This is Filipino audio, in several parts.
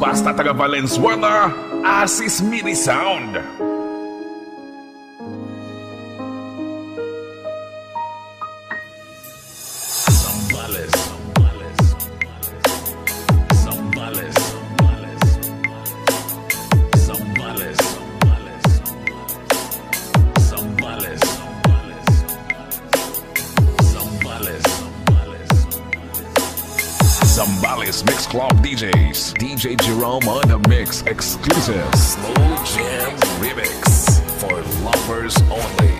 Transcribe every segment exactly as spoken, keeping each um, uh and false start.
basta taga Valenzuela, Asis Mini Sound. Zambales Mix Club D Js. D J Jerome on the mix. Exclusive Slow Jam Remix for lovers only.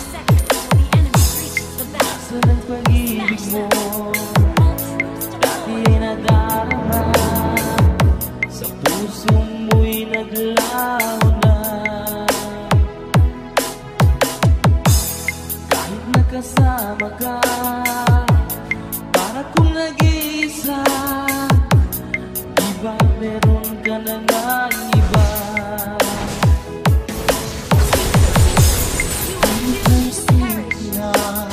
Sa ng pag-ibig mo, dati ay nadarama, sa puso mo'y naglaho na. Kahit nakasama ka, para kung nag-iisa, iba meron ka na ng iba. Ang siya,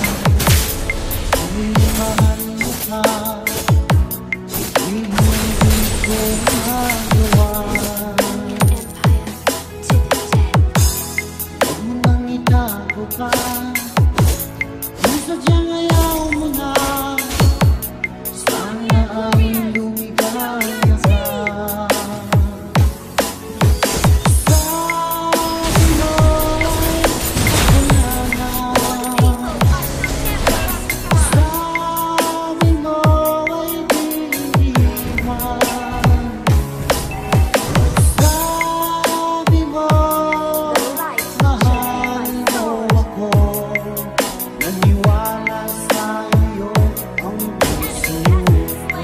kung mahal mo ka, hindi ko magawa. Huwag mo nang itago pa, kung sadyang ayaw mo na, sana ay lumigaya ka. Sabi mo'y wala na, sabi mo ay di iwan, sabi mo mahal mo ako, naniwala sa'yo ang puso ko.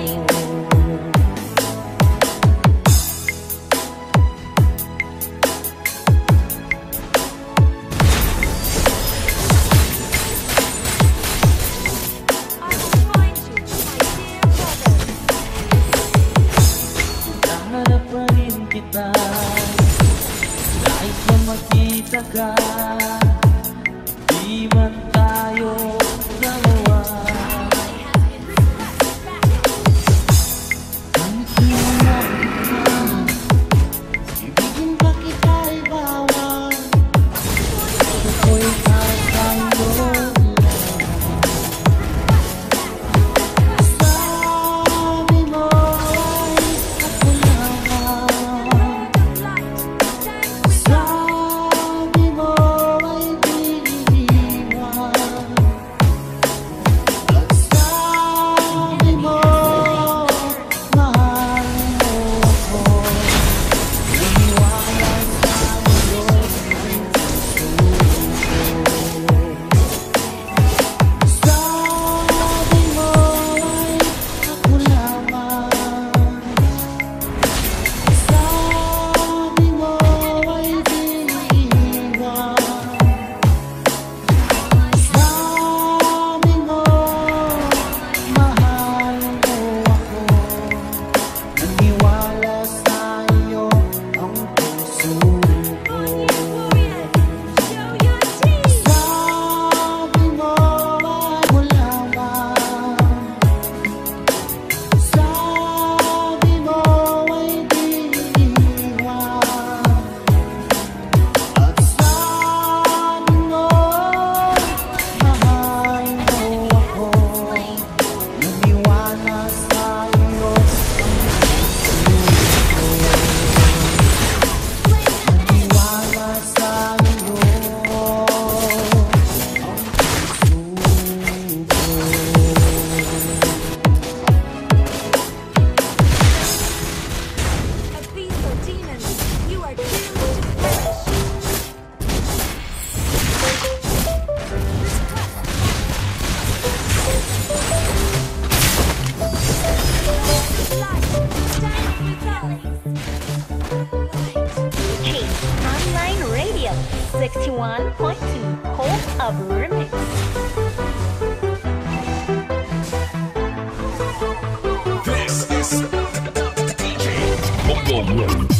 Nahanap pa rin kita, nais na makita ka, di man tayo dalawa. Kahit iwanan kita, ibigin pa kita'y bawal, ako'y sa'yo lang. Sabi mo ay ako lamang, sabi mo ay di iiwan, at sabi mo mahal mo ako, naniwala sa'yo ang puso ko. Sabi mo ay ako lamang, sabi mo ay di iiwan, sabi mo mahal mo ako, naniwala sa'yo ang puso ko. Sabi mo ay ako lamang, sabi mo ay di iiwan, at sabi mo mahal mo ako, naniwala sa'yo ang puso ko. Naniwala sa'yo ang Aviso demons, you are doomed to perish. Chase Online Radio, sixty-one point two, home of Remix. This is D J Bongo.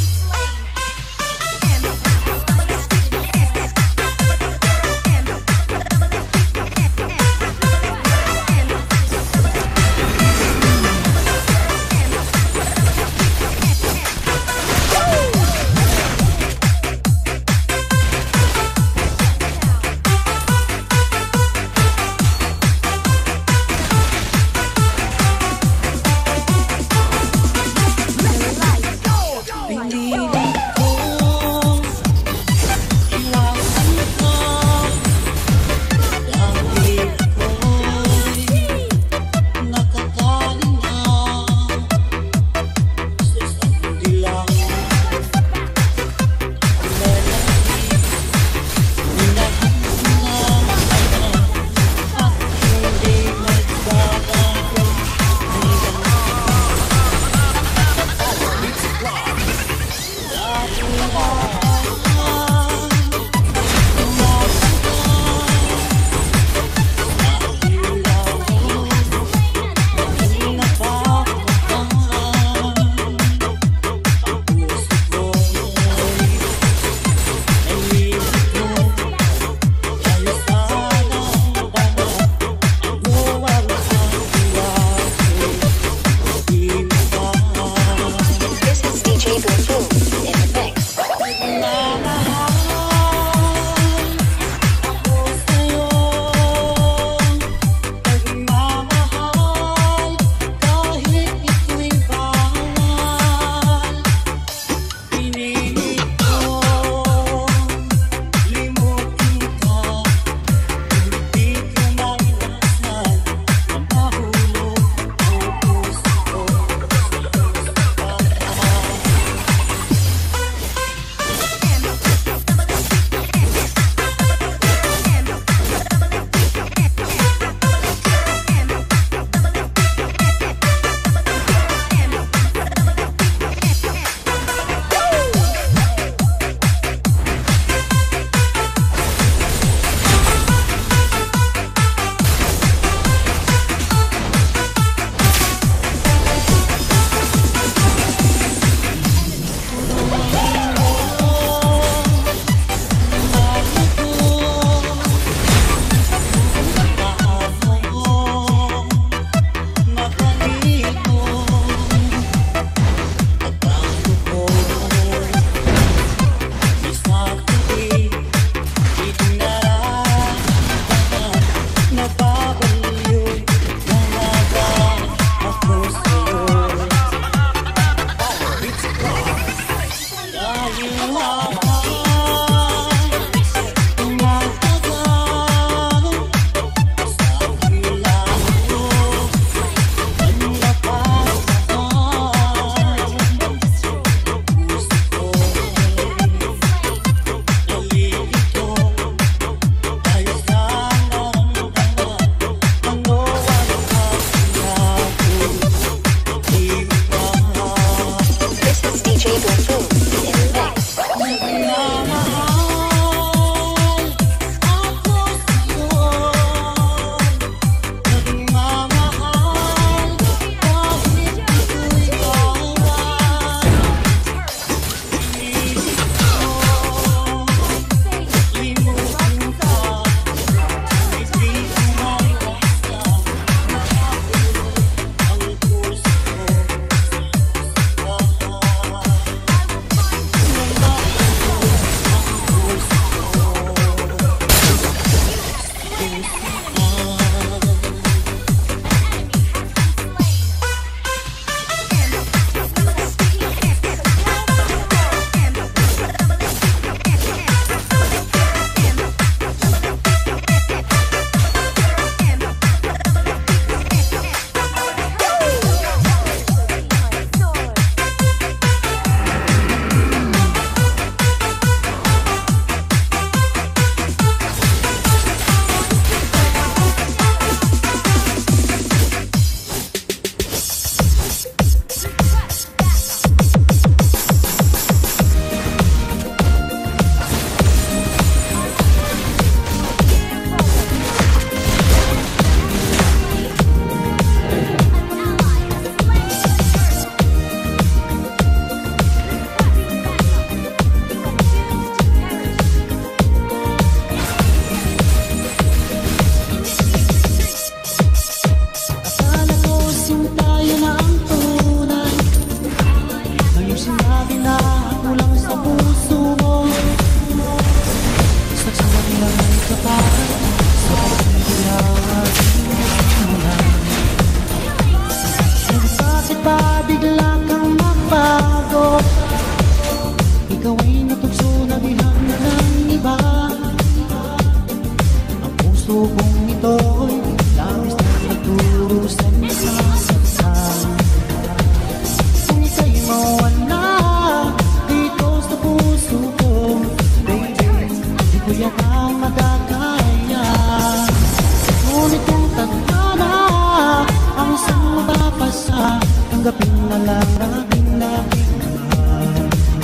tanggapin na lang natin natin mahal.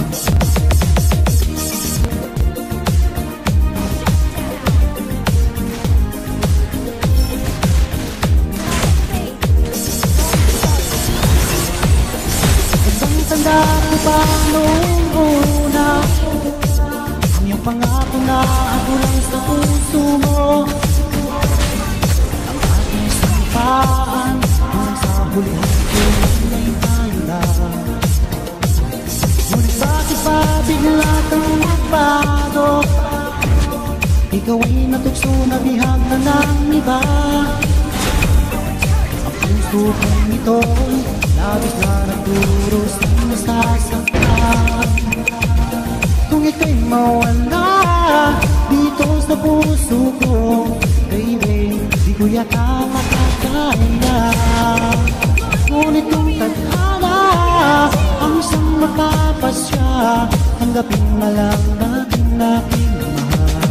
Tanda ko pa noong una, ang iyong pangako na ako lang sa puso mo. Ang ating sampaan hanggang sa hulihan ko ay tanda. Ngunit bakit pa bigla kang nagbago? Ikaw ay natukso na bihag na ng iba. Ang puso kong ito'y labis na nagduros ng nasasaktan. Kung ika'y mawala dito sa puso ko, baby, di ko yata makakaya. Ngunit kung tadhana ang isang makapasya, tanggapin na lang natin natin mahal.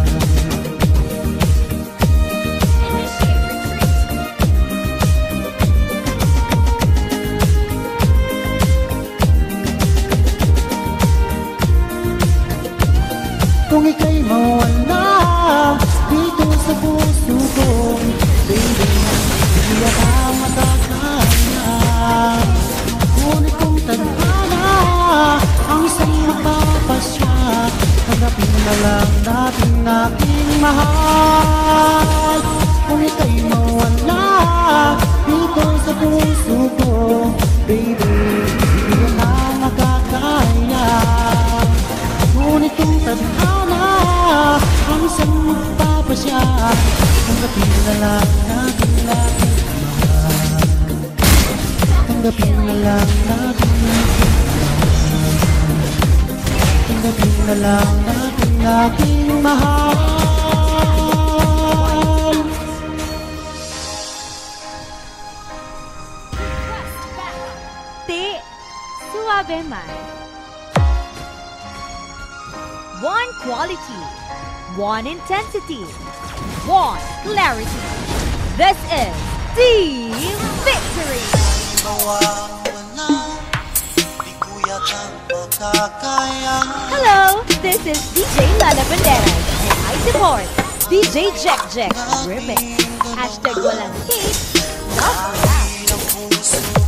Kung ika'y mawala dito sa puso ko, baby, hindi ka makakaya. Ngunit kung tadhana ang isang mapapasya, tanggapin na lang natin aking mahal. Kung ika'y mawala dito sa puso ko, baby, hindi ka makakaya. Ngunit kung tadhana ang isang magpapasya, tanggapin na lang natin natin mahal. Tanggapin na lang natin natin mahal. Tanggapin na lang natin natin mahal. Te Suave Man. One quality, one intensity, one clarity. This is Team Victory. Hello, this is D J Lana Banderas and I support D J Jack Jack Remix. Hashtag walang hate, love for that.